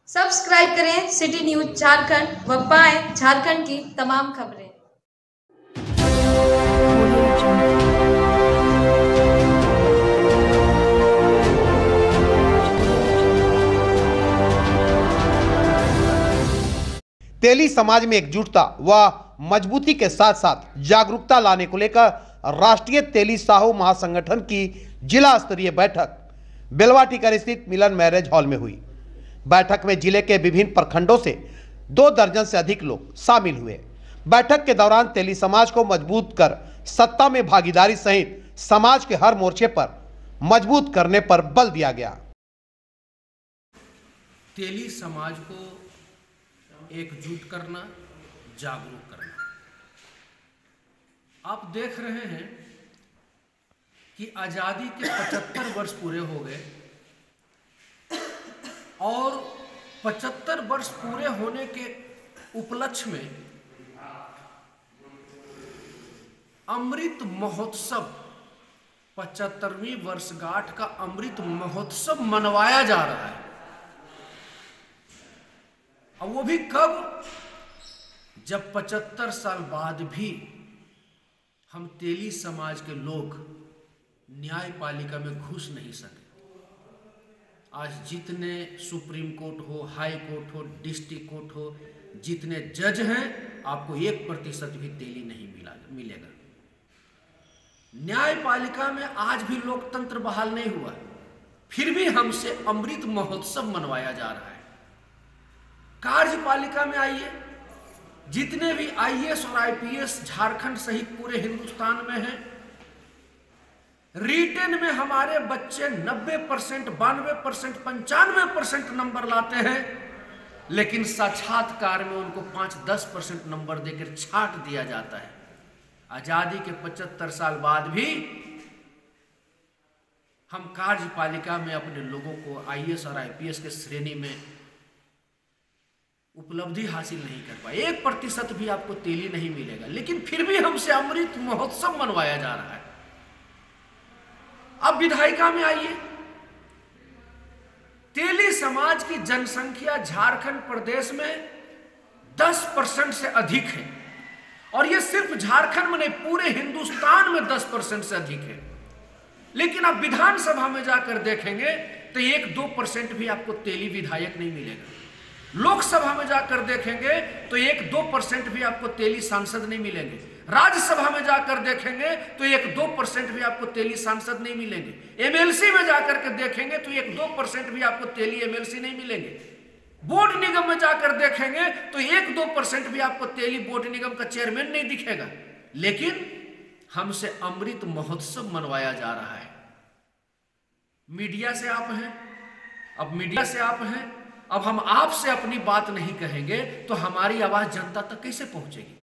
Subscribe करें city news Jharkhand व पाएं झारखंड की तमाम खबरें। तेली समाज में एकजुटता व मजबूती के साथ साथ जागरूकता लाने को लेकर राष्ट्रीय तेली साहू महासंगठन की जिला स्तरीय बैठक बेलवाटिकर स्थित मिलन मैरिज हॉल में हुई। बैठक में जिले के विभिन्न प्रखंडों से 2 दर्जन से अधिक लोग शामिल हुए। बैठक के दौरान तेली समाज को मजबूत कर सत्ता में भागीदारी सहित समाज के हर मोर्चे पर मजबूत करने पर बल दिया गया। तेली समाज को एकजुट करना, जागरूक करना। आप देख रहे हैं कि आजादी के 75 वर्ष पूरे हो गए और 75 वर्ष पूरे होने के उपलक्ष्य में अमृत महोत्सव 75वीं वर्षगांठ का अमृत महोत्सव मनवाया जा रहा है। और वो भी कब, जब 75 साल बाद भी हम तेली समाज के लोग न्यायपालिका में घुस नहीं सके। आज जितने सुप्रीम कोर्ट हो, हाई कोर्ट हो, डिस्ट्रिक्ट कोर्ट हो, जितने जज हैं, आपको 1% भी तेली नहीं मिलेगा। न्यायपालिका में आज भी लोकतंत्र बहाल नहीं हुआ, फिर भी हमसे अमृत महोत्सव मनवाया जा रहा है। कार्यपालिका में आइए, जितने भी आईएएस और आईपीएस झारखंड सहित पूरे हिंदुस्तान में हैं, रिटेन में हमारे बच्चे 90%, 92%, 95% नंबर लाते हैं, लेकिन साक्षात्कार में उनको 5-10% नंबर देकर छांट दिया जाता है। आजादी के 75 साल बाद भी हम कार्यपालिका में अपने लोगों को आईएएस और आईपीएस के श्रेणी में उपलब्धि हासिल नहीं कर पाए। 1% भी आपको तेली नहीं मिलेगा, लेकिन फिर भी हमसे अमृत महोत्सव मनवाया जा रहा है। अब विधायिका में आइए, तेली समाज की जनसंख्या झारखंड प्रदेश में 10% से अधिक है, और यह सिर्फ झारखंड में नहीं, पूरे हिंदुस्तान में 10% से अधिक है। लेकिन आप विधानसभा में जाकर देखेंगे तो 1-2% भी आपको तेली विधायक नहीं मिलेगा। लोकसभा में जाकर देखेंगे तो 1-2% भी आपको तेली सांसद नहीं मिलेंगे। राज्यसभा में जाकर देखेंगे तो 1-2% भी आपको तेली सांसद नहीं मिलेंगे। एमएलसी में जाकर के देखेंगे तो 1-2% भी आपको तेली एमएलसी नहीं मिलेंगे। बोर्ड निगम में जाकर देखेंगे तो 1-2% भी आपको तेली बोर्ड निगम का चेयरमैन नहीं दिखेगा। लेकिन हमसे अमृत महोत्सव मनवाया जा रहा है। मीडिया से आप हैं, अब मीडिया से आप हैं, अब हम आपसे अपनी बात नहीं कहेंगे तो हमारी आवाज जनता तक कैसे पहुंचेगी।